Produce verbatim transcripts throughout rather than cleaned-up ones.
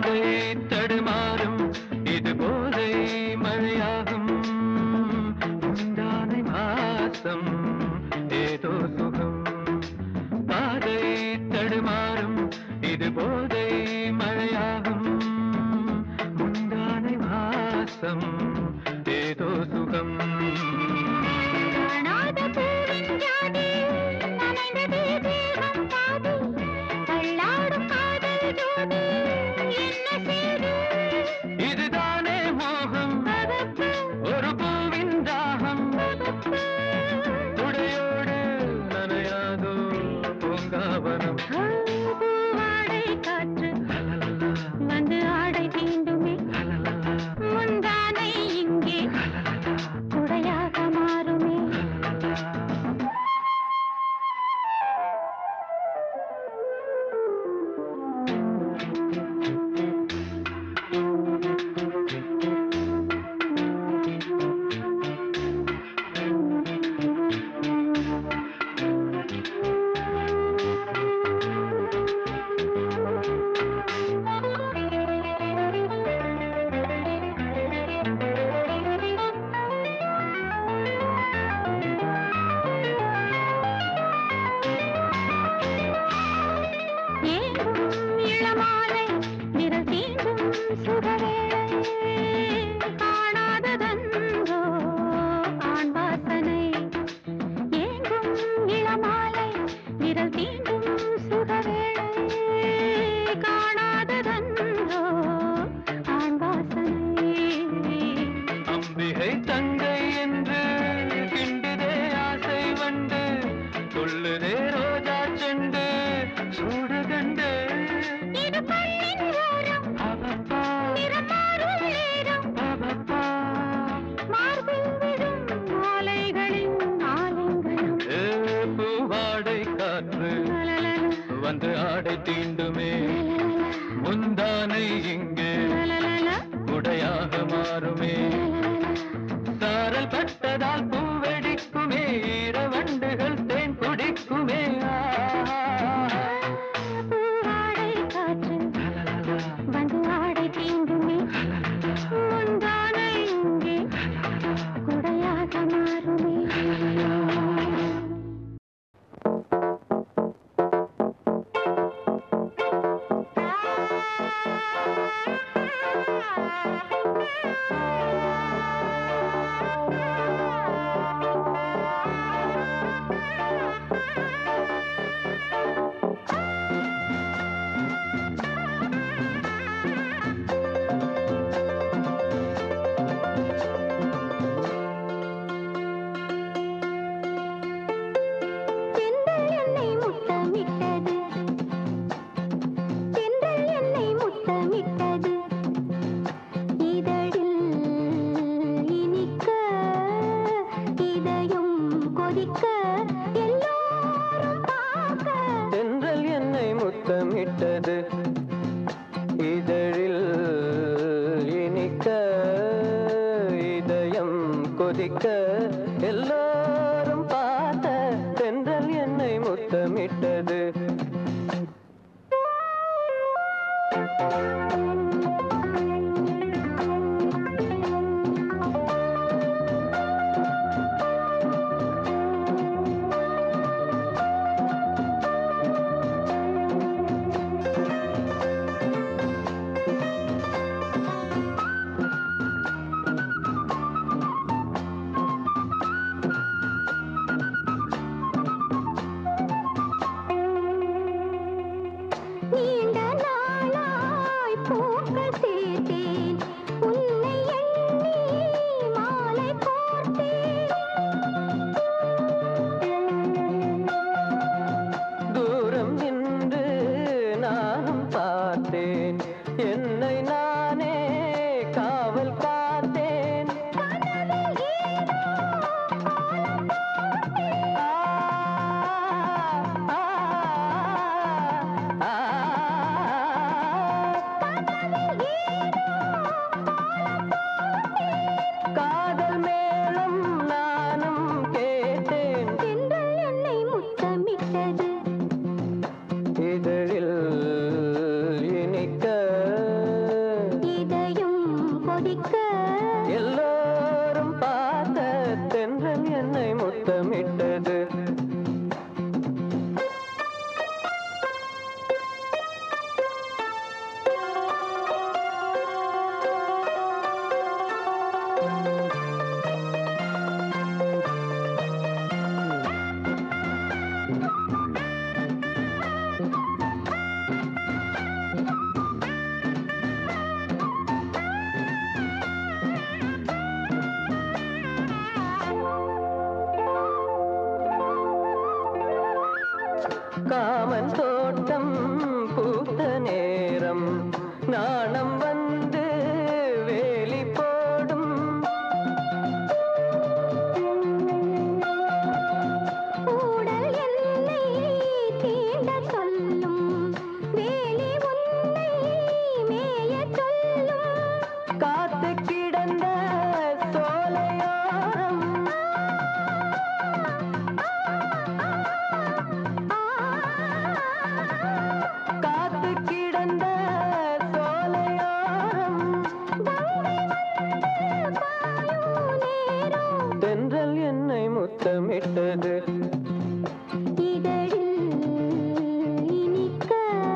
பாதை தடுமாறும் இது போதை மழையாகும் முந்தானை மாசம் ஏதோ சுகம் பாதை தடுமாறும் இது போதை மழையாகும் முந்தானை மாசம் ஏதோ சுகம் இதுதானே மோகம் ஒரு பூவின் தாகம் துடையோடு நனையாதோ பூங்காவனம் பூவாடை காற்று வந்து ஆடை தீண்டுமே முந்தானை இங்கே குடையாக மாறுமே வந்து ஆடை தீண்டுமே முந்தானை இங்கே குடையாக மாறுமே சாரல் பட்டதால் பூவெடிக்குமே ஈரவண்டுகள் தேன் குடிக்குமே பூவாடை காற்று வந்து ஆடை தீண்டுமே முந்தானை இங்கே குடையாக மாறுமே எல்லாரும் பார்த்த தென்றல் என்னை முத்தமிட்டது இதயம் கொதிக்க எல்லோரும் பார்த்த தென்றல் என்னை முத்தமிட்டது. காமன் தோட்டம் பூத்த நேரம் நாணம் வந்து வேலி போடும். கூடல் எல்லை தீண்ட சொல்லும் வேலி உன்னை மேய சொல்லும். காத்து கிடந்த சோலையோரம் காத்து கிடந்த சோலையோரம் தென்றல் என்னை முத்தமிட்டது. இதழில் இனிக்க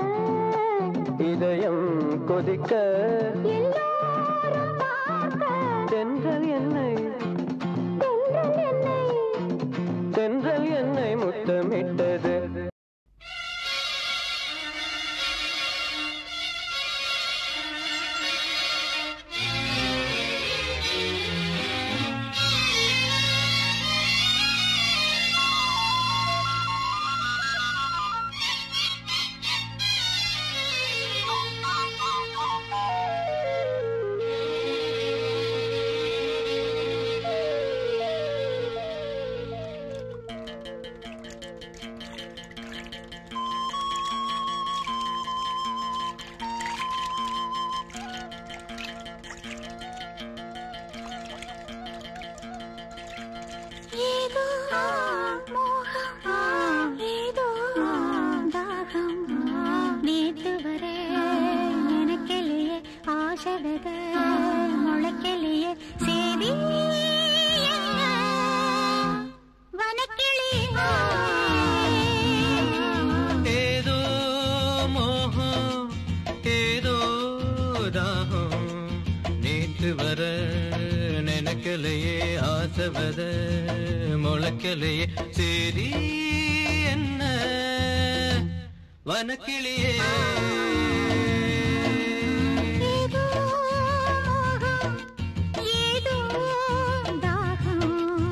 இதயம் கொதிக்க எல்லோரும் பார்க்க தென்றல் என்னை தென்றல் என்னை தென்றல் என்னை முத்தமிட்டது. ஏதோ மோகம் ஏதோ தாகம் நேத்து வரை எனக்கெளியே ஆசைவத முளைக்கெளியே சேதி வனக்கிளியே ஏதோ மோகம் ஏதோ தாகம் நேற்று வர நினைக்கலையே ஆசைவத முளைக்கலையே சரி என்ன வனக்கிளியே. ஏதோ மோகம் ஏதோ தாகம்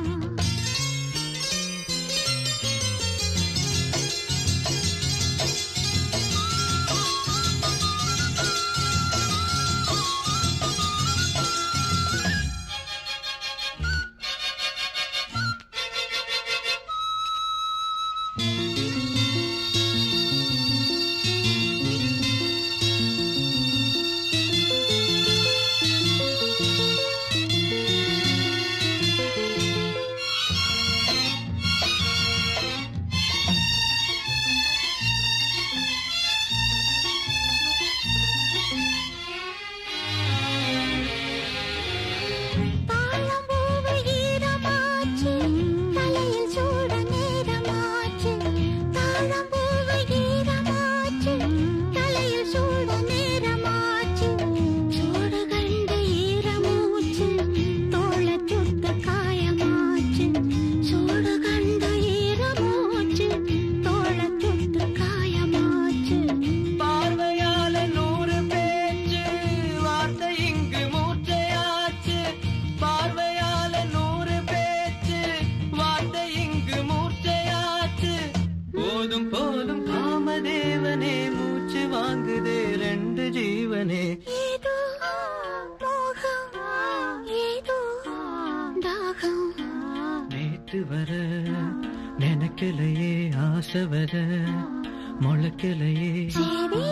தாழம்பூவு ஈரமாச்சு தலையில் சூட நேரமாச்சு. தாழம்பூவு ஈரமாச்சு தலையில் சூட நேரமாச்சு. சூடு கண்டு ஈரமூச்சு தோள சுட்ட காயமாச்சு. சூடு கண்டு ஈரமூச்சு தோள சுட்ட காயமாச்சு. பார்வையால நூறு பேச்சு வார்த்தை இங்கு மூர்ச்சையாச்சு. பார்வையால நூறு பேச்சு வார்த்தை இங்கு மூர்ச்சையாச்சு. போதும் போதும் காமதேவனே மூச்சு வாங்குதே ரெண்டு ஜீவனே. ஏதோ மோகம் ஏதோ தாகம் நேற்று வர நினைக்கலையே ஆசை வர முளைக்கலையே சரி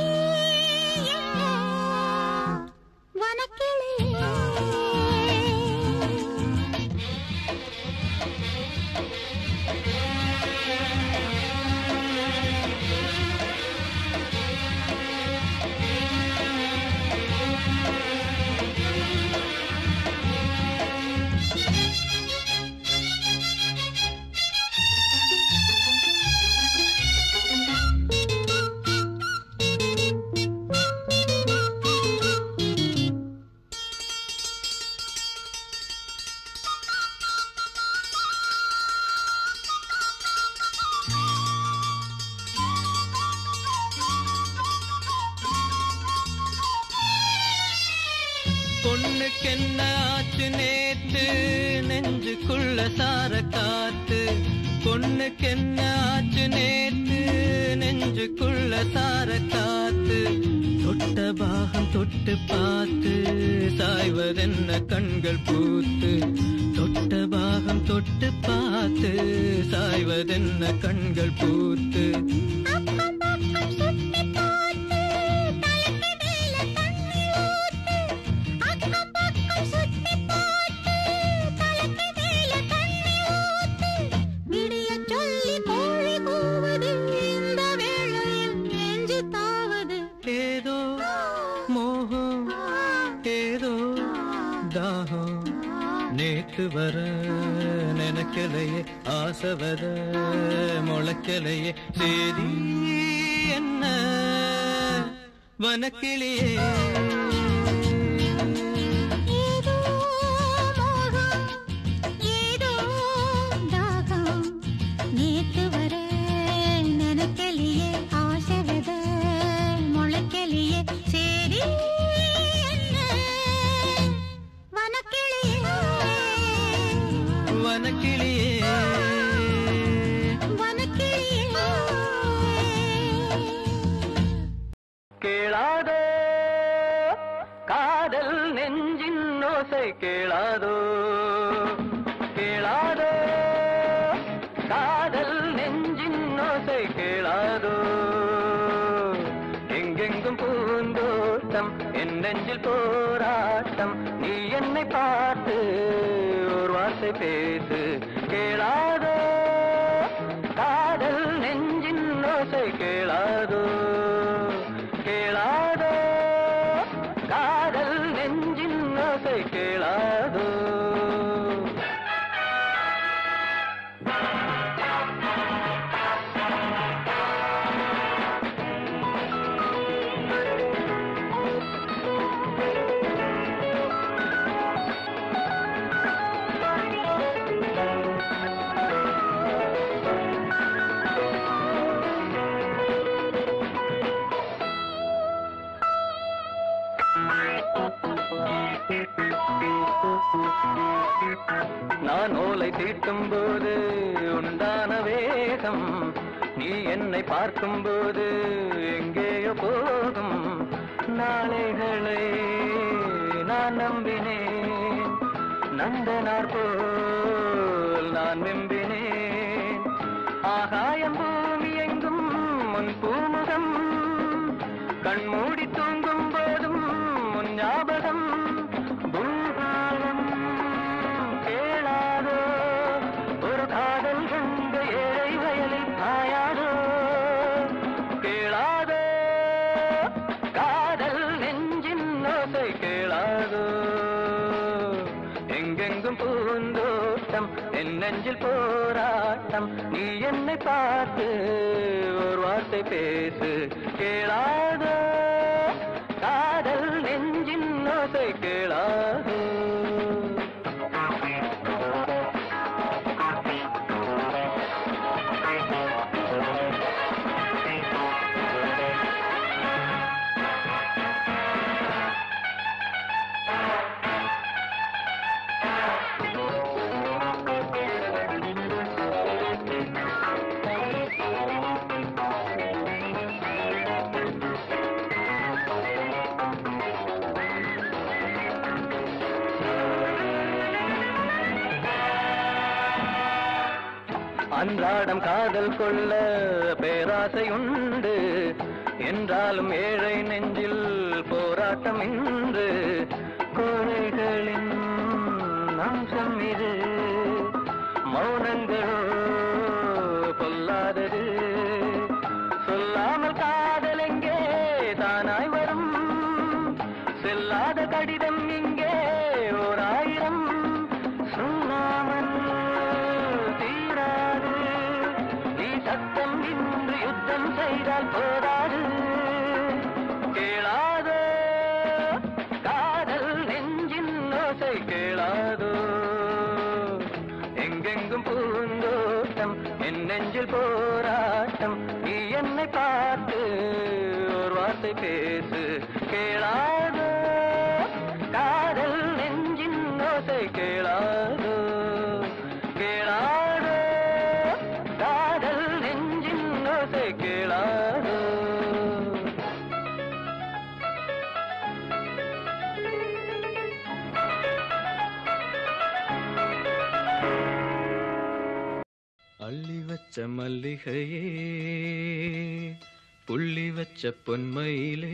வனக்கிளியே பொண்ணுக்கென்ன ஆச்சு நேத்து நெஞ்சுக்குள்ள சார காத்து பொண்ணுக்கென்ன ஆச்சு நேத்து நெஞ்சுக்குள்ள சார காத்து தொட்ட பாகம் தொட்டு பார்த்து சாய்வதென்ன கண்கள் பூத்து தொட்ட பாகம் தொட்டு பார்த்து சாய்வதென்ன கண்கள் பூத்து ஏதோ மோகம் ஏதோ தாகம் நேத்து வர நினைக்கலையே ஆசவத முளைக்கலையே சேதி என்ன வனக்கிளியே கேளாதோ காதல் நெஞ்சின் ஓசை கேளாதோ கேளாதோ காதல் நெஞ்சின் ஓசை கேளாதோ எங்கெங்கும் பூந்தோட்டம் என் நெஞ்சில் போராட்டம் நீ என்னை பார்த்து ஒரு வார்த்தை பேசு கேளாதோ காதல் நெஞ்சின் ஓசை கேளாதோ கேளாதோ காதல் நெஞ்சின் ஓசை கேளாதோ நான் ஓலை தீட்டும் போது உண்டான வேகம் நீ என்னை பார்க்கும் போது எங்கேயோ போகும் நாளைகளை நான் நம்பினேன் நந்தனார் போல் நான் வெம்பினேன் ஆகாயம் பூமி எங்கும் முன் பூமுகம் கண்மூடி தூங்கும் போதும் முன் ஞாபகம் பூகாலம் கேளாதோ ஒரு காதல் கண்டு ஏழை வயலில் பாயாதோ கேளாதோ காதல் நெஞ்சின் ஓசை கேளாதோ எங்கெங்கும் பூந்தோட்டம் என் நெஞ்சில் போராட்டம் நீ என்னை பார்த்து ஒரு வார்த்தை பேசு கேளாதோ காதல் நெஞ்சின் ஓசை கேளாதோ அன்றாடம் காதல் கொள்ள பேராசை உண்டு என்றாலும் ஏழை நெஞ்சில் போராட்டம் இன்று கோழைகளின் அம்சம் இது மௌனங்களோ பொல்லாதது சொல்லாமல் காதல் எங்கே தானாய் வரும் செல்லாத கடிதம் இங்கே ஓர் ஆயிரம் சொல்லாமல் தீராது நீ சத்தம் இன்று யுத்தம் செய்தால் போராது கேளாதோ காதல் நெஞ்சின் ஓசை கேளாதோ எங்கெங்கும் பூந்தோட்டம் என் நெஞ்சில் போராட்டம் நீ என்னை பார்த்து ஒரு வார்த்தை பேசு கேளாதோ காதல் மல்லிகையே புள்ளி வச்ச பொன்மையிலே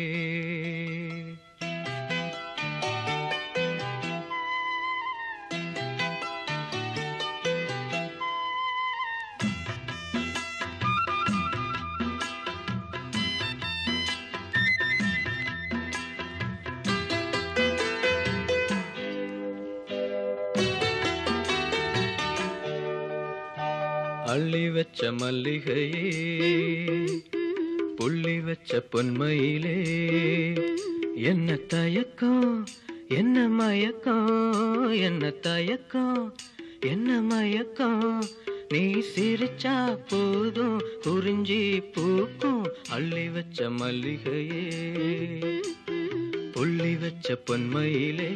அள்ளி வச்ச மல்லிகையே புள்ளி வச்ச பொன்மையிலே என்ன தயக்கம் என்ன மயக்கம் என்ன தயக்கம் என்ன மயக்கம் நீ சிரிச்சா போதும் குறிஞ்சி பூக்கும் அள்ளி வச்ச மல்லிகையே புள்ளி வச்ச பொன்மையிலே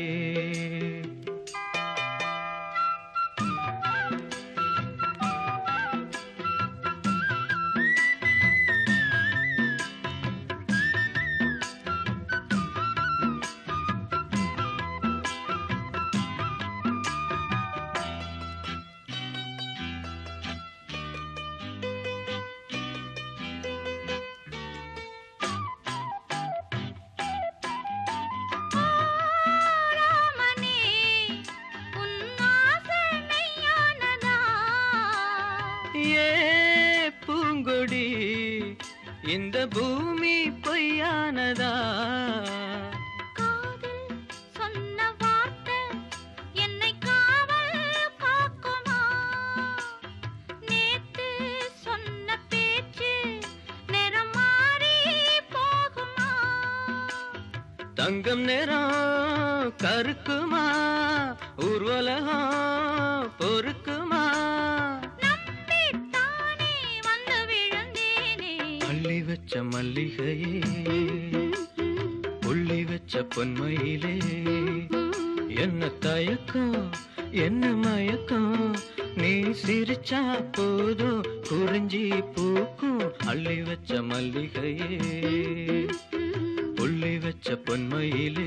இந்த பூமி பொய்யானதா காதல் சொன்ன வார்த்தை என்னை காவல் காக்குமா நேத்து சொன்ன பேச்சு நிறம் மாறி போகுமா தங்கம் நிறம் கருக்குமா ஊர்வலகம் பொறுக்குமா அள்ளி வச்ச மல்லிகையே புள்ளி வச்ச பொன்மையிலே என்ன தயக்கம் என்ன மயக்கம் நீ சிரிச்சா போதும் குறிஞ்சி பூக்கும் அள்ளி வச்ச மல்லிகையே புள்ளி வச்ச பொன்மையிலே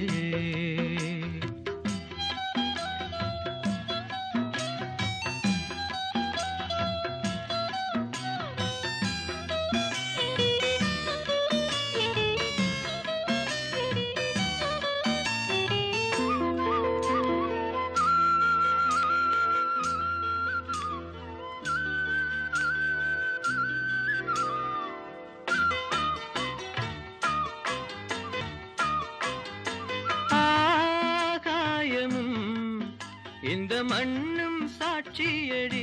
இந்த மண்ணும் சாட்சியடி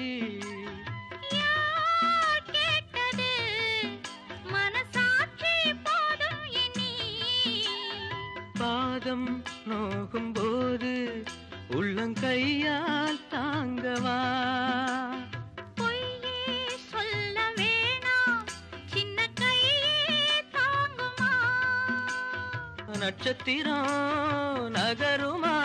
கேட்டது மனசாட்சி போதும் எண்ணி பாதம் நோகும் போது உள்ளங்கையால் தாங்கவா பொய்யே சொல்ல வேணாம் சின்ன கையே தாங்குமா நட்சத்திரம் நகருமா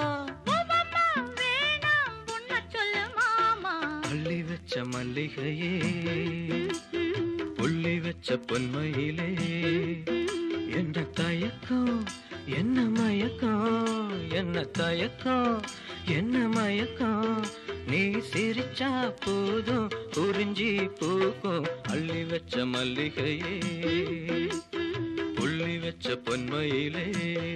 அள்ளி வச்ச மல்லிகையே புள்ளி வச்ச பொன்மையிலே என்ன தயக்கம் என்ன மயக்கம் என்ன தயக்கம் என்ன மயக்கம் நீ சிரிச்சா போதும் குறிஞ்சி பூக்கும் அள்ளி வச்ச மல்லிகையே புள்ளி வச்ச பொன்மையிலே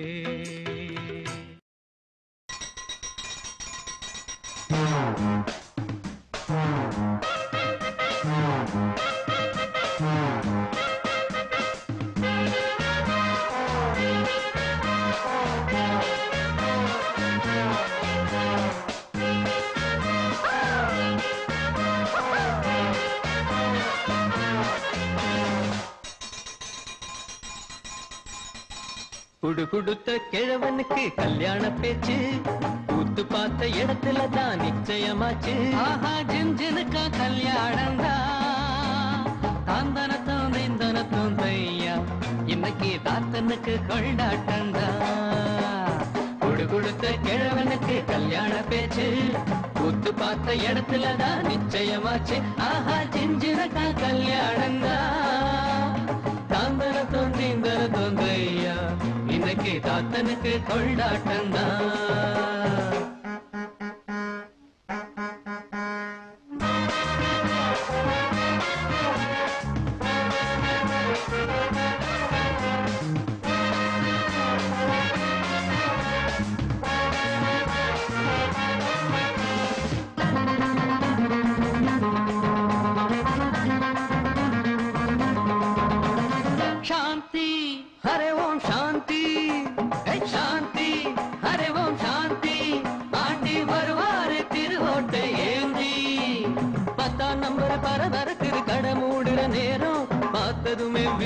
குடு குடுத்த கிழவனுக்கு கல்யாண பேச்சு கூத்து பார்த்த இடத்துல தான் நிச்சயமாச்சு ஆஹா ஜின்ஜினுக்கா கல்யாணம் தான் தாந்தன தோந்தன தோந்தையா இன்னைக்கு தாத்தனுக்கு கொண்டாட்டம் தான் குடு குடுத்த கிழவனுக்கு கல்யாண பேச்சு கூத்து பார்த்த இடத்துல தான் நிச்சயமாச்சு ஆஹா ஜின்ஜினுக்கா கல்யாணம் தான் தாந்தன தோந்திந்தன தோந்தையா இன்னைக்கு தாத்தனுக்கு கொண்டாட்டம் தான்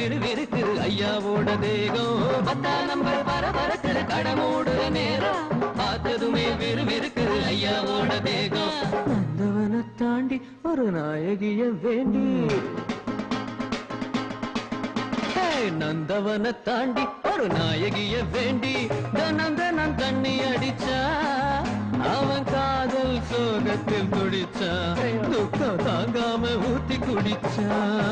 விறுவிறுக்குது ஐயாவோட தேகம் பத்தா நம்பர் வர வரக்குது கடமோடுற நேரம் பார்த்ததுமே விறுவிறுக்குது ஐயாவோட தேகம் நந்தவனை தாண்டி ஒரு நாயகிய வேண்டி நந்தவனை தாண்டி ஒரு நாயகிய வேண்டி தனம் தனம் தண்ணி அடிச்சா அவன் காதல் சோகத்தில் துடிச்சா துக்கம் தாங்காம ஊத்தி குடிச்சா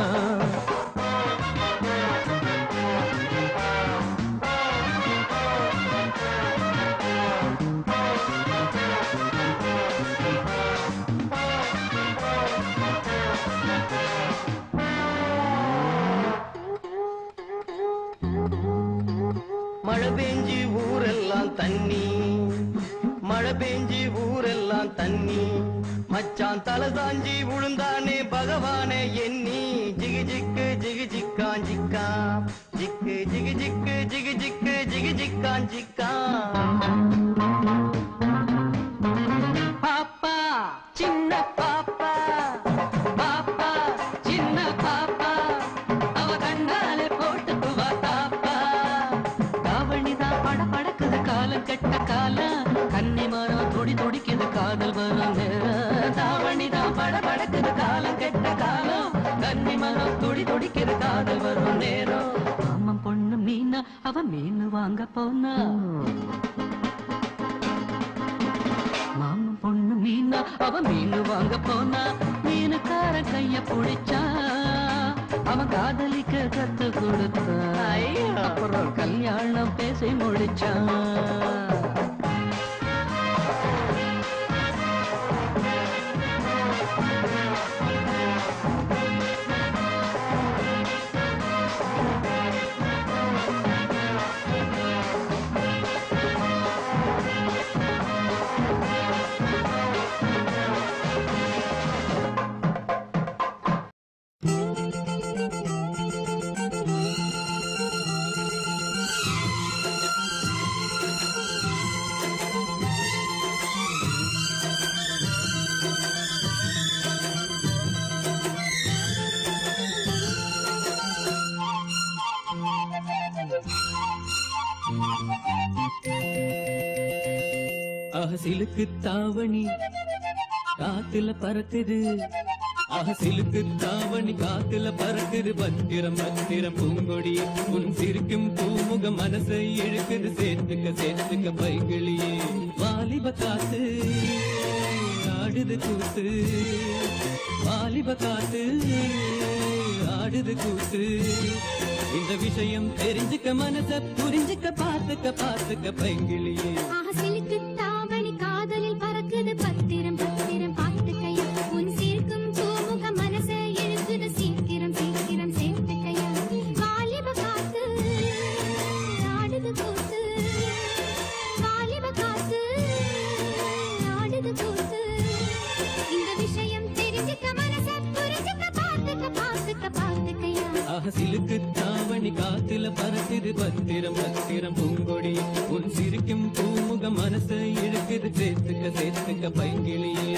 மழை பெஞ்சி ஊரெல்லாம் தண்ணி மழை பெஞ்சி ஊரெல்லாம் தண்ணி மச்சான் தலை சாஞ்சி உளுந்தானே பகவானே எண்ணி ஜிகு ஜிக்கு ஜிகு ஜிக்கான் ஜிக்கா ஜிக்கு ஜிகு ஜிக்கு ஜிகு ஜிக்கு ஜிகு ஜிக்கான் ஜிக்கா பாப்பா சின்ன பாப்பா பாப்பா சின்ன பாப்பா அவ கண்ணாலே போட்டுக்குவா தாப்பா காவணிதான் பட படக்குது காலம் கெட்ட காலம் கன்னி மரம் தொடி தொடிக்குது காதல் வரும் நேரம் தாவணிதான் பட படக்குது காலம் கெட்ட காலம் கன்னி மரம் தொடி தொடிக்குது காதல் வரும் நேரம் அம்மன் பொண்ணு மீனா அவ மீன் வாங்க போனா மாமன் பொண்ணு மீனா அவ மீன் வாங்க போனா மீனுக்கார கைய பிடிச்சா அவன் காதலிக்க கத்து கொடுத்தான் அப்புறம் கல்யாணம் பேசி முடிச்சான் அகசிலுக்கு தாவணி காத்துல பறக்குது அகசிலுக்கு தாவணி காத்துல பறக்குது பத்திரம் பத்திரம் பூங்கொடி உன் சிரிக்கும் பூமுக மனசை இழுக்குது சேர்த்துக்க சேர்த்துக்க பைகிளியே வாலிப காத்து ஆடுது கூத்து வாலிப காத்து ஆடுது கூத்து இந்த விஷயம் தெரிஞ்சுக்க மனச புரிஞ்சுக்க பார்த்துக்க பார்த்துக்க பைங்கிளியே ஆசைக்கு தாவணி காதலில் பறக்குது பத்திரம் பத்திரம் பார்த்துக்கையா உன் சீர்க்கும் பூமுக மனசை இழுக்குது சீக்கிரம் சீக்கிரம் சேர்த்துக்கையா வாலிப காத்து ஆடுது கூத்து வாலிப காத்து ஆடுது கூத்து இந்த விஷயம் தெரிஞ்சுக்க மனச புரிஞ்சுக்க பார்த்துக்க பார்த்துக்க பார்த்துக்கையா அகசிலுக்கு தாவணி காத்துல பறக்குது பத்திரம் பத்திரம் பூங்கொடி உன் சிரிக்கும் பூமுக மனசை இழுக்குது சேர்த்துக்க சேர்த்துக்க பைங்கிளியே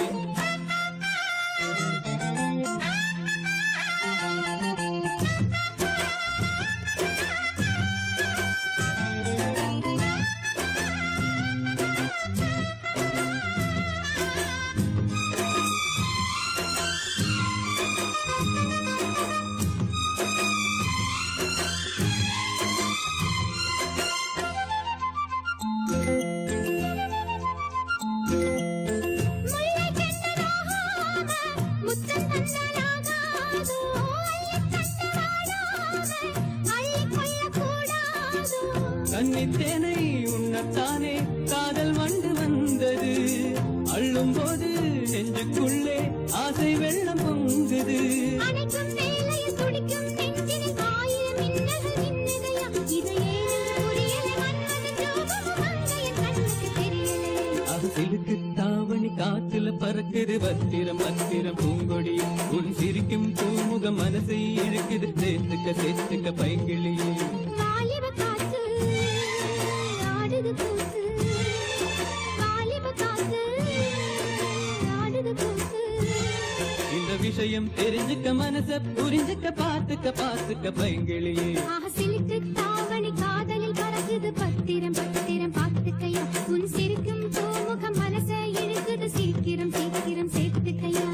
கண்ணித்தேனை உன்னத்தானே காதல் வண்டு வந்தது அள்ளும் போது நெஞ்சுக்குள்ளே ஆசை வெள்ளம் பொங்குது அகசிலுக்கு தாவணி காத்துல பறக்குது பத்திரம் பத்திரம் பூங்கொடி உன் சிரிக்கும் பூமுக மனசை இழுக்குது சேர்த்துக்க சேர்த்துக்க பைங்கிளியே இந்த விஷயம் தெரிஞ்சுக்க மனச புரிஞ்சுக்க பாத்துக்க பாத்துக்க பைங்கிளியே சிலுக்கு தாவணி காதலில் பறக்குது பத்திரம் பத்திரம் பார்த்துக்கையா உன் சிரிக்கும் பூமுகம் மனச இழுக்குது சீக்கிரம் சீக்கிரம் சேர்த்துக்கையா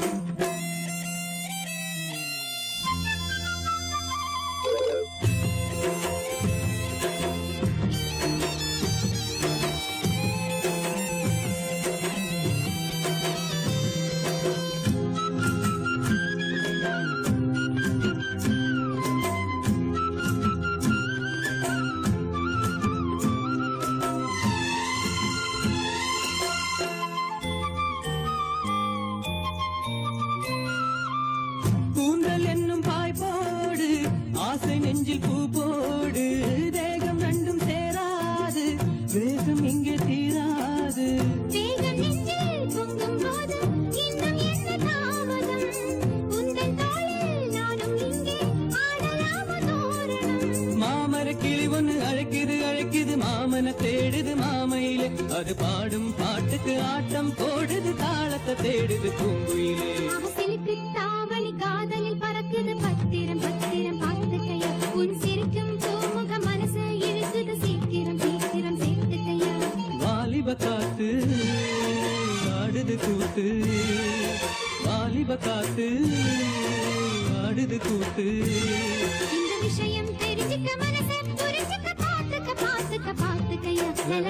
நெஞ்சில் பூ போடு தேகம் ரெண்டும் சேராது வேகம் இங்கே தீராது வேகம் நெஞ்சில் பொங்கும் போது இன்னும் என்ன தாமதம் உந்தன் தோளில் நானும் இங்கே ஆடலாம தோரணம் மாமர கிளி ஒன்று அழைக்குது அழைக்குது மாமன தேடுது மாமையிலே அது பாடும் பாட்டுக்கு ஆட்டம் போடுது தாளத்தை தேடுது பூங்குயிலே சிலுக்கு தாவணி காதலில் பறக்குது பத்திரம் பத்திரம் பார்த்துக்கையா உன் சிரிக்கும் பூமுக மனச இழுக்குது சீக்கிரம் சீக்கிரம் சேர்த்துக்கையா வாலிப காத்து ஆடுது கூத்து வாலிப காத்து ஆடுது கூத்து இந்த விஷயம் தெரிஞ்சுக்க மனச புரிஞ்சுக்க பார்த்துக்க பார்த்துக்க பார்த்துக்கையா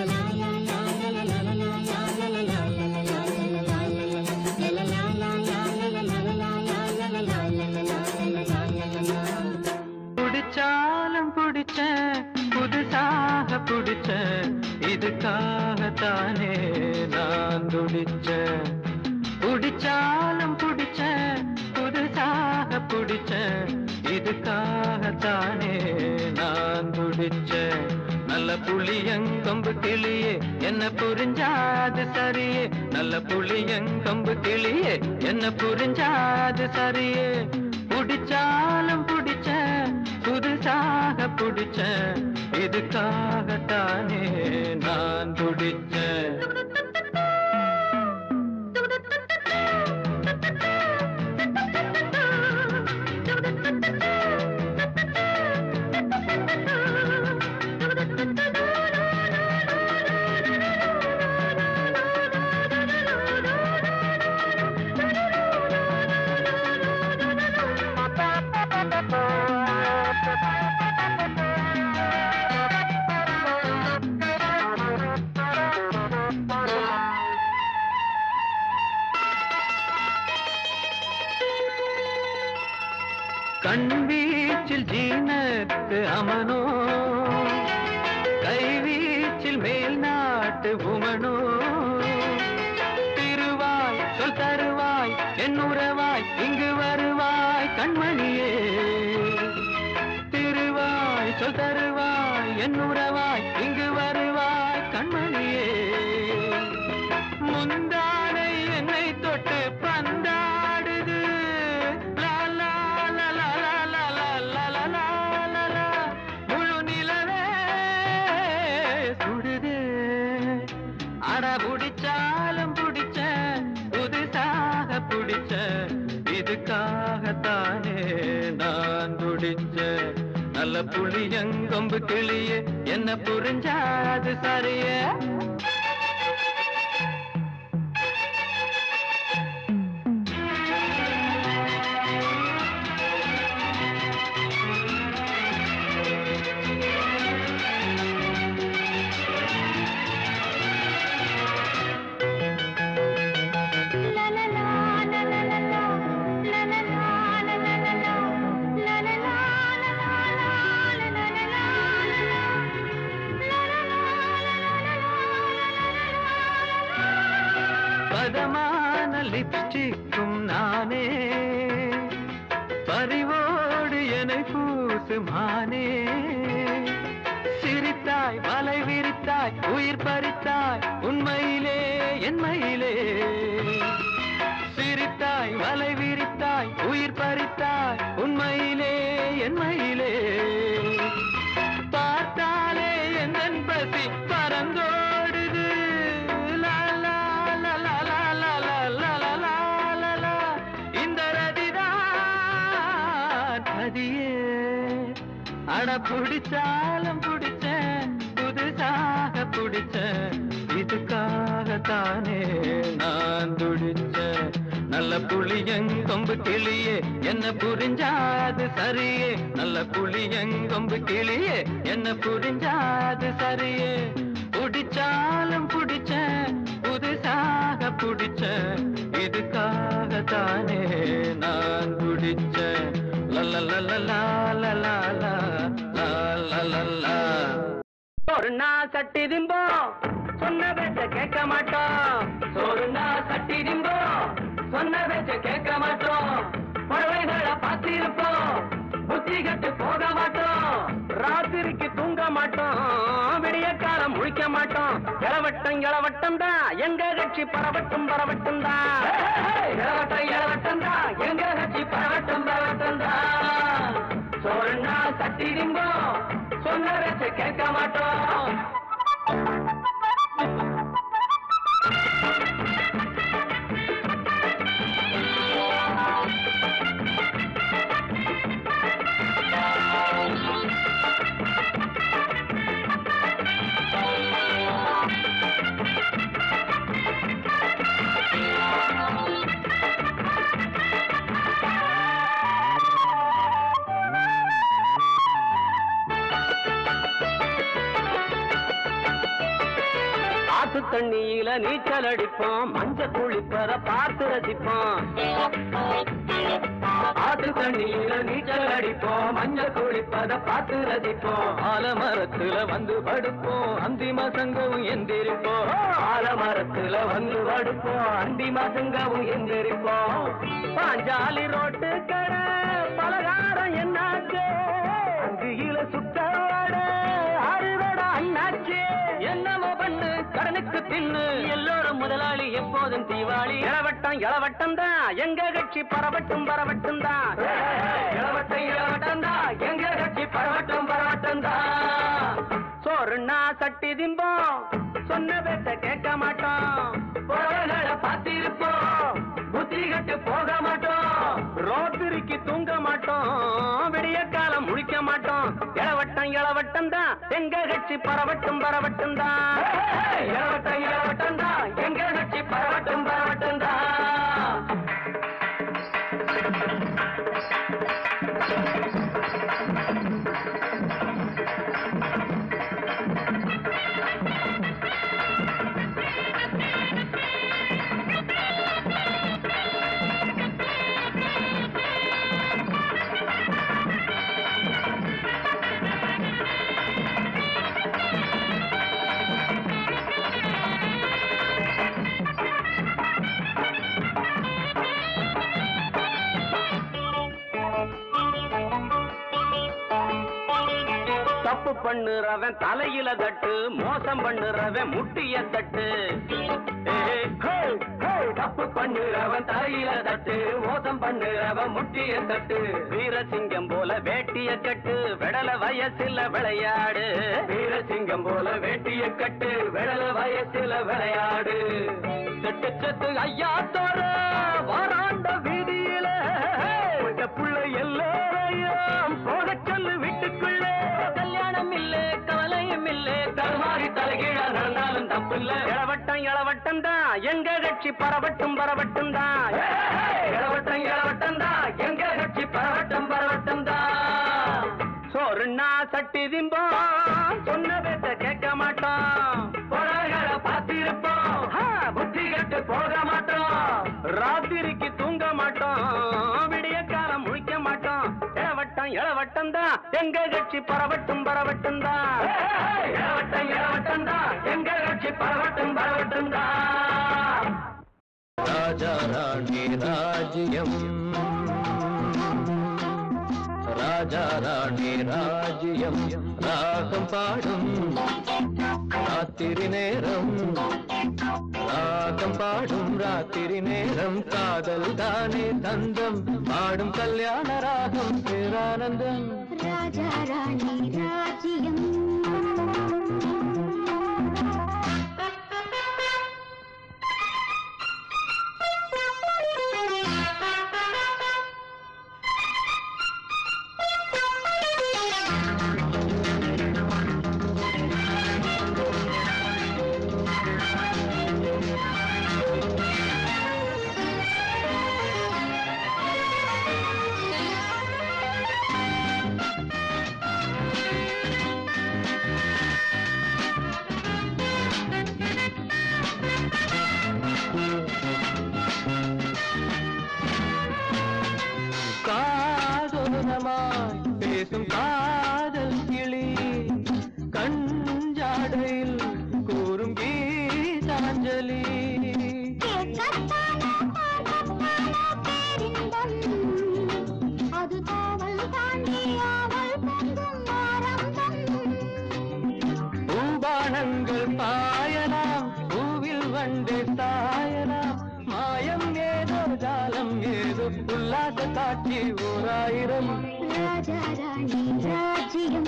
புடிச்சாலும் புடிச்ச புதுசாக புடிச்ச இதுக்காகத்தானே நான் துடிச்ச புடிச்சாலும் புடிச்ச புதுசாக புடிச்ச இதுக்காகத்தானே நான் துடிச்ச நல்ல புளியங்கொம்பு கிளியே என்ன புரிஞ்சாது சரியே நல்ல புளியங்கொம்பு கிளியே என்ன புரிஞ்சாது சரியே புடிச்சாலும் புடிச்ச புதுசாக புடிச்ச இதுக்காகத்தானே நான் துடிச்ச கண்வீச்சில் ஜீனத்து அமனோ கைவீச்சில் மேல் நாட்டு உமனோ திருவாய் சொல் தருவாய் என் உறவாய் இங்கு வருவாய் கண்மணியே திருவாய் சொல் தருவாய் என் உறவாய் இங்கு வருவாய் கண்மணியே முந்தானை என்னை தொட்டு பந்தாடுது முழு நிலவே சுடுது அட புடிச்சாலும் புடிச்ச புதுசாக புடிச்ச இதுக்காகத்தானே நான் துடிச்ச நல்ல புளியங்கொம்பு கிளியே என்ன புரிஞ்சாது சரியே பதமான லிப்ஸ்டிக்கும் நானே பறிவோடு என்னை பூசுமானே சிரித்தாய் வலை விரித்தாய் உயிர் பறித்தாய் உண்மையிலே என்மையிலே சிரித்தாய் வலை விரித்தாய் உயிர் பறித்தாய் உண்மையிலே என்மையிலே பார்த்தாலே எந்தன் பசி பறந்தோடுது இந்த ரதிதான் அட பிடிச்சாலும் பிடிச்சேன் புதுசாக பிடிச்சேன் இதுக்காகத்தானே நான் துடிச்சேன் நல்ல புளியங்கொம்பு கிளியே என்ன புரிஞ்சாது சரியே நல்ல புளியங்கொம்பு கிளியே என்ன புரிஞ்சாது சரியே பிடிச்சாலும் பிடிச்சேன் புதுசாக பிடிச்சேன் இதுக்காகத்தானே நான் துடிச்சேன் ஒரு நாள் சட்டி திம்போம் சொன்ன பேச்ச கேட்க மாட்டோம் ஒரு நாள் சட்டி திம்போம் சொன்ன பேச்ச கேட்க மாட்டோம் பறவைகளை பார்த்திருப்போம் புத்தி கட்டு போக மாட்டோம் ராத்திரிக்கு தூங்க மாட்டோம் விடிய காலம் முழிக்க மாட்டோம் இளவட்டம் இளவட்டம் தான் எங்க கட்சி பரவட்டும் பரவட்டும் தான் இளவட்டம் இளவட்டம் தான் எங்க கட்சி பரவட்டும் பரவட்டும் தான் சொன்னா சட்டிடுங்கோ சொன்ன வச்சு கேட்க மாட்டோம் தண்ணியில நீச்சல் அடிப்போம் மஞ்ச குளிப்பத பார்த்து ரசிப்போம் ஆத்து தண்ணியில நீச்சல் அடிப்போம் மஞ்ச குளிப்பத பார்த்து ரசிப்போம் ஆலமரத்துல வந்து படுப்போம் அந்திம சங்கவும் எந்திரிப்போம் ஆலமரத்துல வந்து படுப்போம் அந்திம சங்கவும் எந்திரிப்போம் பாஞ்சாலி ரோட்டு கடை பலகாரம் என்னாச்சு அங்கியில சுத்தவாட அறுவட அண்ணாச்சு என்னமோ பண்ணு கடனுக்கு தின்னு எல்லோரும் முதலாளி எப்போதும் தீவாளி இளவட்டம் இளவட்டம் தான் எங்க கட்சி பரவட்டும் பரவட்டும் தான் இளவட்டம் இளவட்டம் தான் எங்க கட்சி பரவட்டும் பரவட்டும் தான் சோறுனா சட்டி திம்போம் சொன்ன பேச்ச கேட்க மாட்டோம் புறவைகளை பார்த்திருப்போம் புத்தி கட்டு போக மாட்டோம் ரோத்திரிக்கு தூங்க மாட்டோம் விடிய காலம் முழிக்க மாட்டோம் இளவட்டம் இளவட்டம் தான் எங்க கட்சி பரவட்டும் பரவட்டும் தான் இளவட்டம் இளவட்டம் தான் எங்க கட்சி பரவட்டும் பரவட்டும் தான் தப்பு பண்ணுறவன் தலையில தட்டு மோசம் பண்ணுறவன் முட்டிய தட்டு தப்பு பண்ணுறவன் தலையில தட்டு மோசம் பண்ணுறவன் முட்டிய தட்டு வீரசிங்கம் போல வேட்டிய கட்டு விடல வயசுல விளையாடு வீரசிங்கம் போல வேட்டிய கட்டு விடல வயசுல விளையாடு செட்டு செத்து ஐயா தோற வாராண்ட வீதியில புள்ள எல்லோரையும் போக சொல்லு வீட்டுக்குள்ள கல்யாணம் இல்ல கவலையும் இல்ல தருமாறி தலைகீழ நடந்தாலும் தப்பு இல்ல இளவட்டம் இளவட்டம் தான் எங்க கட்சி பரவட்டும் பரவட்டும் தான் இளவட்டம் இளவட்டம் தான் எங்க கட்சி பரவட்டும் பரவட்டும் தான் சோறுனா சட்டி திம்போம் சொன்ன பேச்ச கேட்க மாட்டோம் புறவைகளை பார்த்திருப்போம் புத்தி கட்டு போக மாட்டோம் ராத்திரிக்கு தூங்க மாட்டோம் விடிய காலம் முழிக்க மாட்டோம் இளவட்டம் இளவட்டம் தான் எங்க கட்சி பரவட்டும் பரவட்டும் தான் இளவட்டம் இளவட்டம் தான் எங்க கட்சி பரவட்டும் பரவட்டும் தான் ராஜா ராணி ராஜ்யம் ராஜா ராணி ராஜ்யம் ராகம் பாடும் ராத்திரி நேரம் ராகம் பாடும் ராத்திரி நேரம் காதல் தானே தந்தம் பாடும் கல்யாண ராகம் பேரானந்தம் ராஜா ராணி ராஜ்யம் புஷ்பாஞ்சலி அது காவல் தாண்டி ஆவல் பொங்கும் ஆரம்பம் பூபானங்கள் பாயலாம் பூவில் வண்டு தாயலாம் மாயம் ஏதோ ஜாலம் ஏதோ உல்லாச காட்சி ஓராயிரம் ராஜா ராணி ராஜ்யம்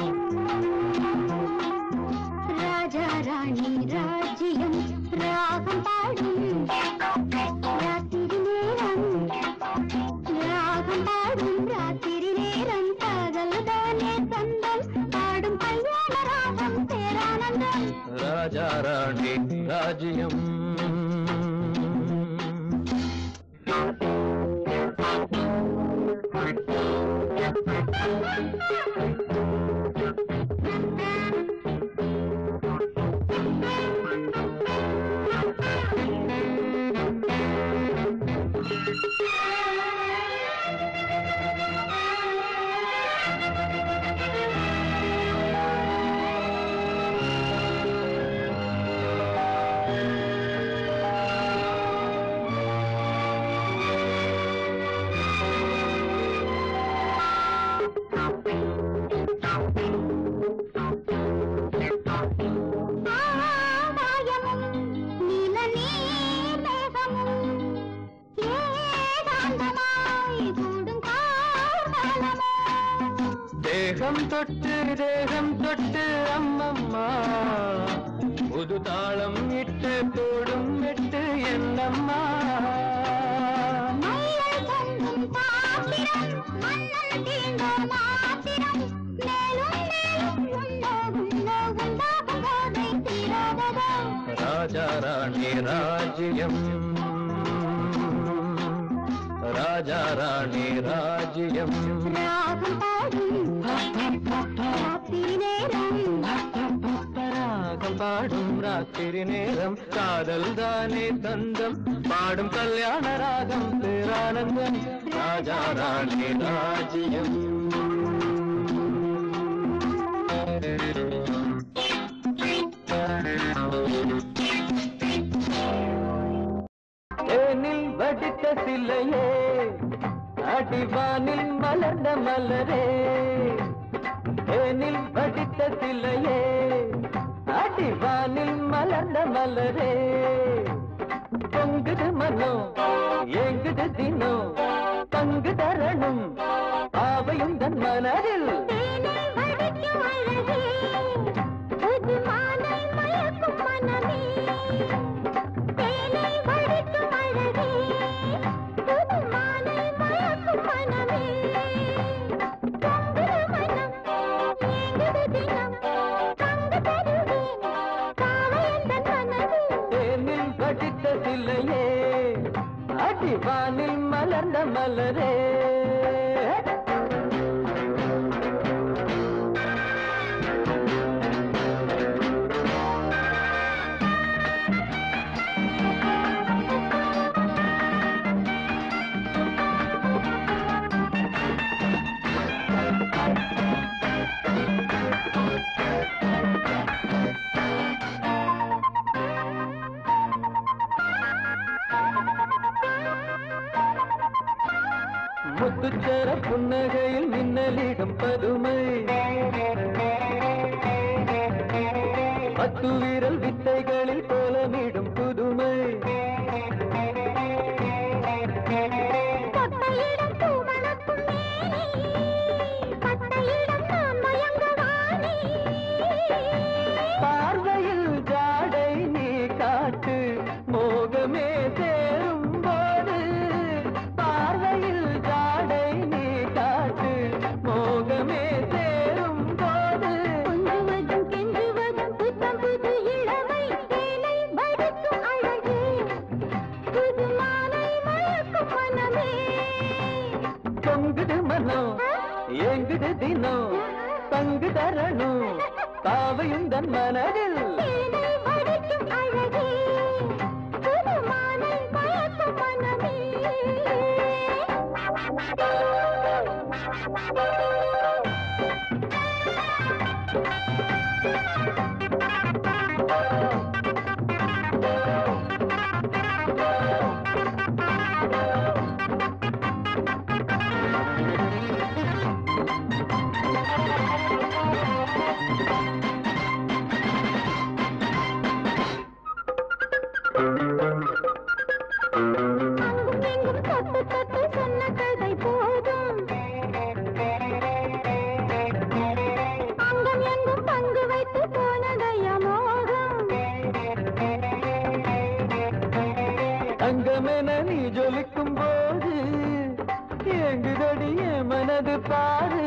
ராஜா ராணி ராஜ்யம் ராகம் பாடும் ராத்திரி நேரம் ராகம் பாடும் ராத்திரி நேரம் காதல் தானே தந்தம் பாடும் கல்யாண ராகம் பேரானந்தம் ராஜா ராணி ராஜ்யம் தேகம் தொட்டு தேகம் தொட்டு அம்மம்மா புது தாளம் இட்டு போடும் எட்டு என்னம்மா ராஜா ராணி ராஜ்யம் ராஜா ராணி ராஜ்யம் ராகம் பாடும் ராத்திரி நேரம் காதல் தானே தந்தம் பாடும் கல்யாண ராகம் பேரானந்தம் ராஜா ராணி ராஜ்யம் ஏனில் வடித்த சிலையே அடிவானில் மலர்ந்த மலரே ஏனில் வடித்த சிலையே அடிவானில் மலர்ந்த மலரே பொங்குது மனோ ஏங்குது தினோ பங்கு தரணும் ஆவையும் தன் மலரில் சிலையே அடிவானில் மலர்ந்த மலரே முத்துச்சர புன்னகையில் மின்னலிடும் பதுமை பத்து வீரல் வித்தைகளில் கோலமிடும் புதுமை பார்வையில் ஜாடை நீ காட்டு மோகமே சேரும் போது பார்வையில் ஜாடை நீ காட்டு மோகமே சேரும் போது கொஞ்சுவதும் கெஞ்சுவதும் புத்தம் புது இளமை தேனை வடிக்கும் அழகே புது மாலை மயக்கும் மனமே பொங்குது மனோ ஏங்குது தினோ பங்கு தரணும் பாவையும் தன் மனதில் தேனை வடிக்கும் அழகே புது மாலை மயக்கும் மனமே அங்குமிங்கும் தொட்டு தொட்டு சொன்ன கதை போதும் அங்கம் எங்கும் பங்கு வைத்து போனதையா மோகம் அங்கமென நீ ஜொலிக்கும் போது எங்குதடிய மனது பாரு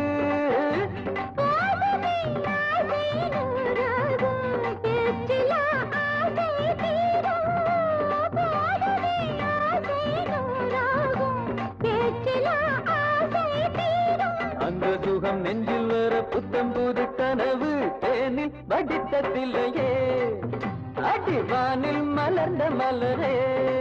அந்த சுகம் நெஞ்சில் வர புத்தம் புது கனவு தேனில் வடித்ததில்லையே அடிவானில் மலர்ந்த மலரே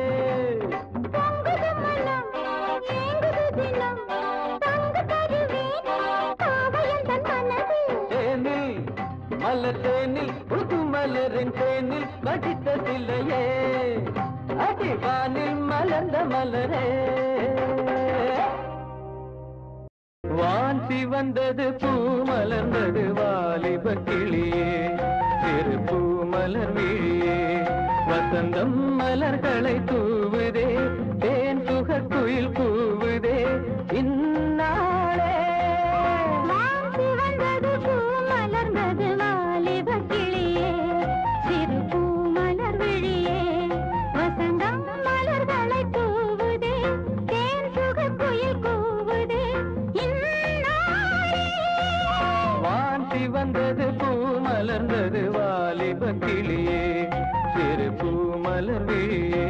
தேனில் மலர் தேனில் புது மலரின் தேனில் வடித்ததில்லையே அடிவானில் மலர்ந்த மலரே வாஞ்சி வந்தது பூ மலர்ந்தது வாலிப கிளியே சிறு பூ மலர் விழியே வசந்தம் மலர்களை தூவுதே தேன் சுகர் குயில் கூவுதே இந்நாளே வாஞ்சி வந்தது பூ மலர்ந்தது வாலிப கிளியே சிறு பூ மலர் விழியே வசந்தம் மலர்களை தூவுதே தேன் சுகர் குயில் கூவுதே வாஞ்சி வந்தது பூ மலர்ந்தது வாலிப கிளியே சிறு பூ மலர் விழியே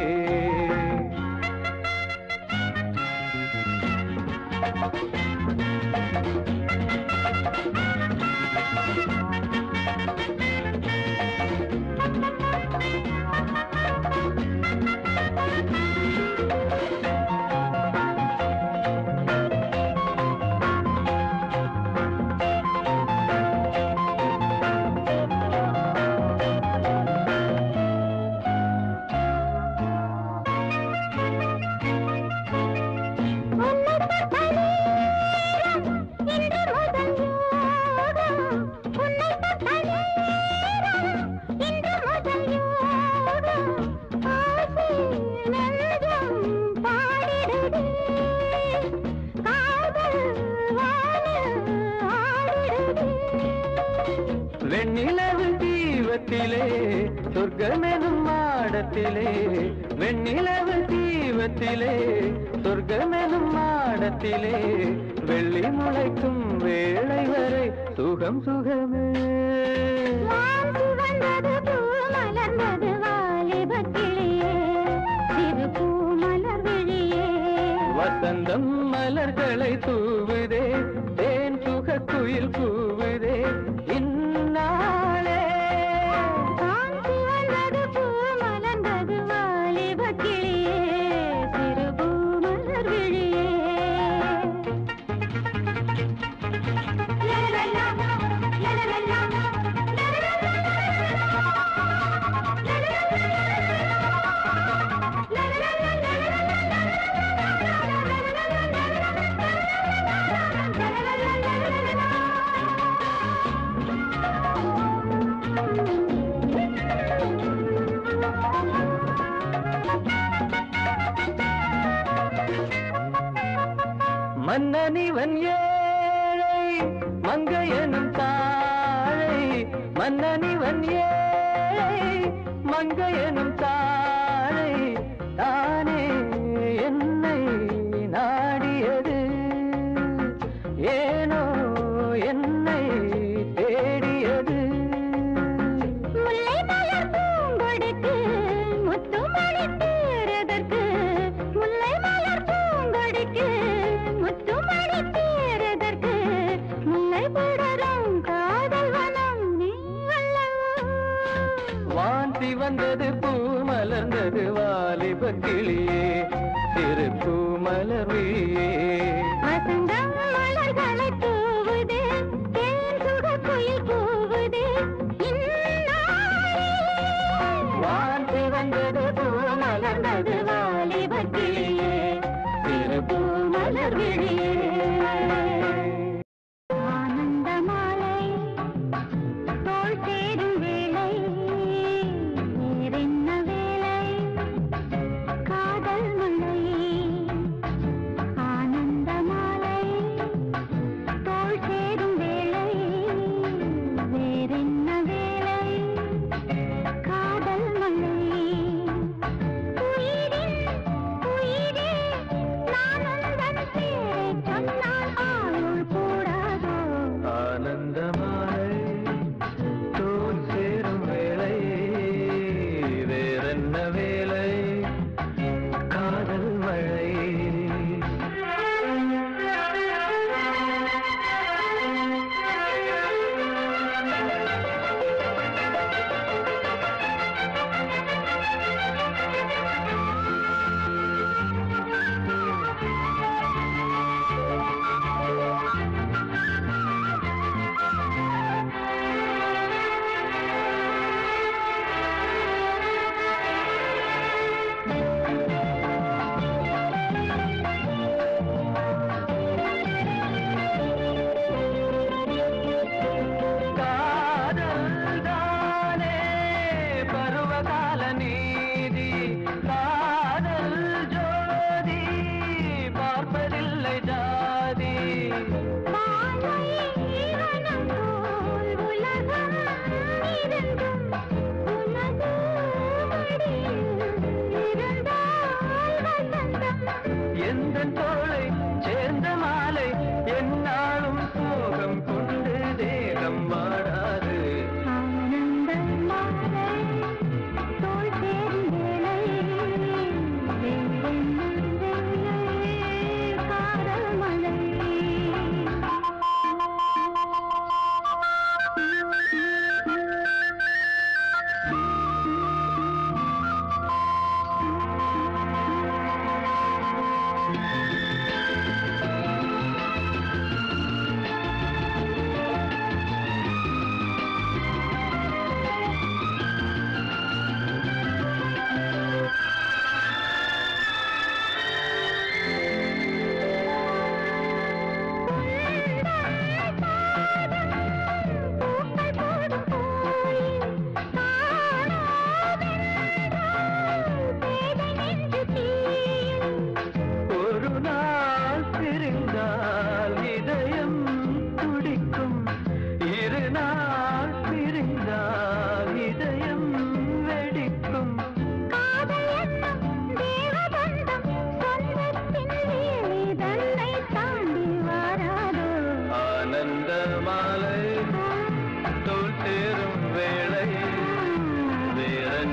வெண்ணிலவு தீவத்திலே சொர்க்கமெனும் மாடத்திலே வெண்ணிலவு தீவத்திலே சொர்க்கமெனும் மாடத்திலே வெள்ளி முளைக்கும் வேளை வரை சுகம் சுகமே வாஞ்சி வந்தது பூ மலர்ந்தது வாலிப கிளியே சிறு பூ மலர் விழியே வசந்தம் மலர்களை தூவுதே தேன் சுகர் குயில் கூவுதே இந்நாளே வாஞ்சி வந்தது பூ மலர்ந்தது வாலிப கிளியே சிறு பூ மலர் விழியே லலலலா, லலலலா, மன்னனிவன் ஏழை மங்கையனும் தாழை மன்னனிவன் ஏழை மங்கையனும் தாழை தானே என்னை நாடியது ஏனோ என்னை தேடியது முல்லை மலர் பூங்கொடிக்கு முத்துமணி தேரதற்கு முல்லை மலர் பூங்கொடிக்கு முத்துமணி தேரதற்கு முல்லை படரும் காதல் வனம் நீ அல்லவோ வாந்தி வந்தது பூ மலர்ந்தது வாலிப கிளியே சிறு பூ மலர் விழியே வசந்தம் மலர்களை தூவுதே தேன் சுகர் குயில் கூவுதே இந்நாளே வாந்தி வந்தது பூ மலர்ந்தது வாலிப கிளியே சிறு பூ மலர் விழியே ஆனந்த மாலை தோள் சேரும் வேளை வேறென்ன வேளை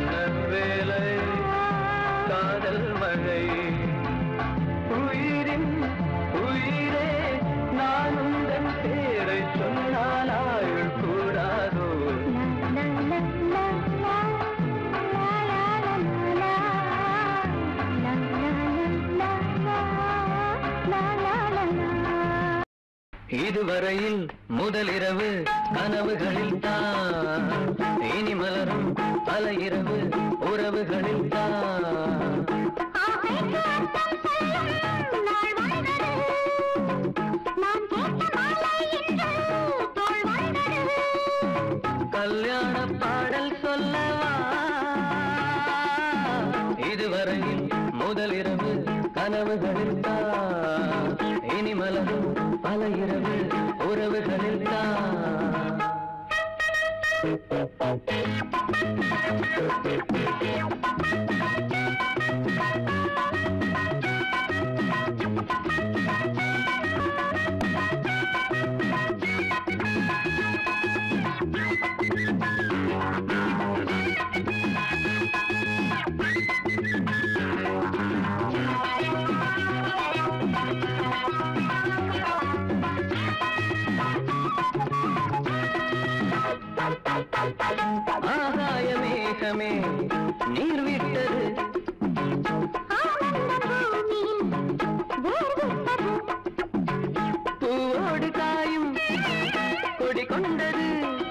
என்ன வேலை காதல் மழை உயிரின் உயிரே நான் உந்தன் பேரை சொன்னால் ஆயுள் கூடாதோ இதுவரையில் முதலிரவு கனவுகளில் தான் இனி மலரும் பல இரவு உறவுகளில் தான் கல்யாண பாடல் சொல்லவா இதுவரையில் முதலிரவு கனவுகளில் தான் இனி மலரும் பல இரவு உறவுகளில் தான் ஆகாய மேகமே நீர் விட்டது பூவோடு காயும் கொடி கொண்டது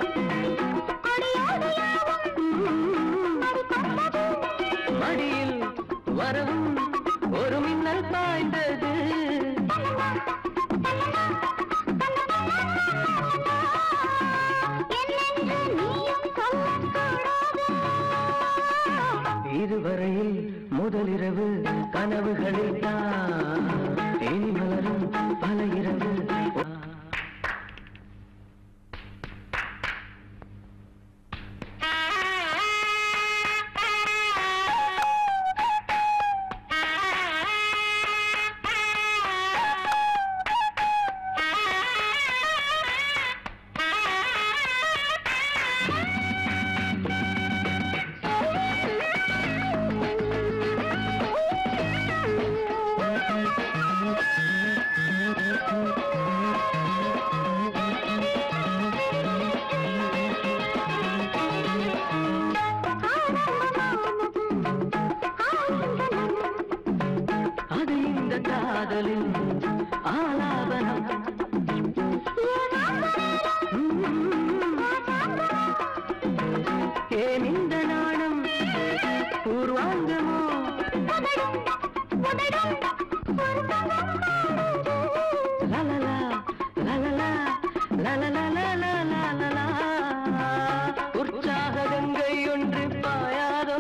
மடியில் வரவும் ஒரு மின்னல் பாய்ந்தது இதுவரையில் முதலிரவு கனவுகளில் தான் இனி மலரும் பல இரவு காதலின் ஆலாபனம் ஏன் இந்த நாணம் பூர்வாங்கமோ லலலா லலலா லலலா உற்சாக கங்கை ஒன்று பாயாதோ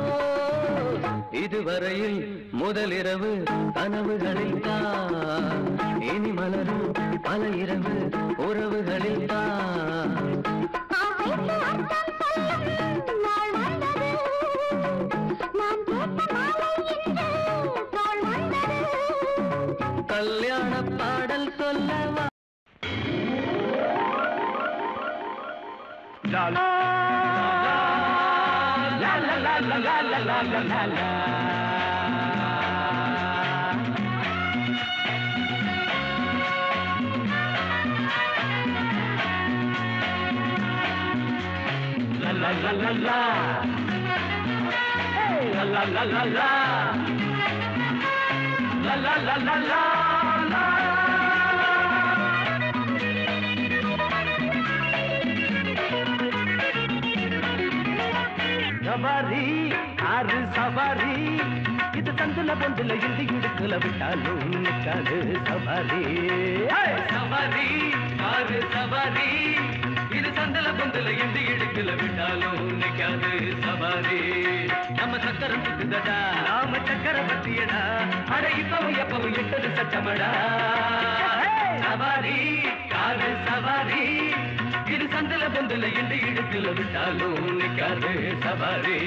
இதுவரையில் முதலிரவு கனவுகளில் தான் இனி மலரும் பல இரவு உறவுகளில் தான் கல்யாண பாடல் சொல்லவா La la la la la la la la la la la la la la la la hey la la la la la la la la la la சவாரி ஆறு சவாரி இது தந்துல பொந்துல இந்தி இடுக்குல விட்டாலும் நிற்காது சவாரி சவாரி ஆறு சவாரி இது தந்துல பொந்துல இந்தி இடுக்குல விட்டாலும் நிற்காது சவாரி நம்ம சக்கரம் சுத்துதடா நாம சக்கர பத்தியடா அட இப்பவும் எப்பவும் எட்டது சட்டமடா சவாரி ஆறு சவாரி இது சந்தல பொந்துல இண்டு இடுக்குல விட்டாலும் நிக்காது சவாரி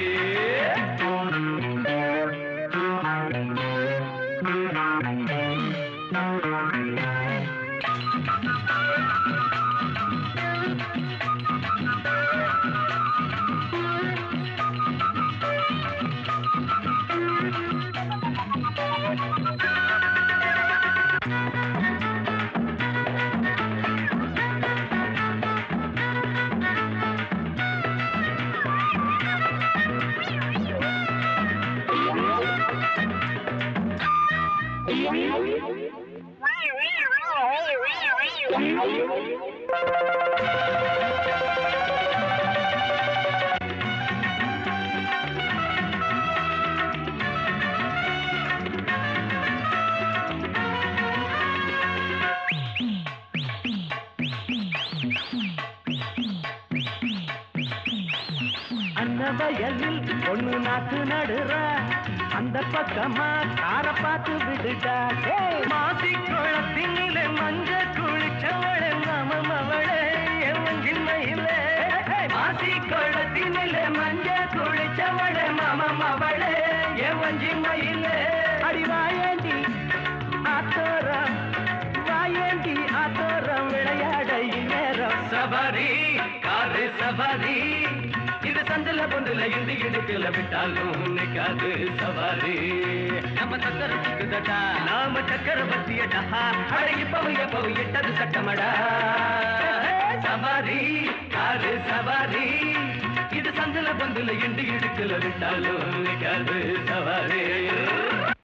வயலில் பொண்ணு நாத்து நடுற அந்த பக்கமா கார பார்த்து விடுடா மாசி குளத்தினிலே மஞ்ச குளிச்சவளே மாமம் அவளே எவஞ்சின்மையிலே மாசி குளத்தினிலே மஞ்ச குளிச்சவளே மாமம் அவளே எவஞ்சின்மையிலே அடி வாயேண்டி ஆத்தோரம் வாயேண்டி ஆத்தோரம் விளையாட இந்நேரம் சவாரி காரு சவாரி இது சந்தல பொந்துல இந்து இடுக்கல விட்டாலும் நிக்காது சவாரி நம்ம சக்கர சிக்குதடா நாம சக்கர பத்தியடா அட இப்பவும் எப்பவும் எட்டது சட்டமடா சவாரி காரு சவாரி இது சந்தல பொந்துல இந்து இடுக்கல விட்டாலும் நிக்காது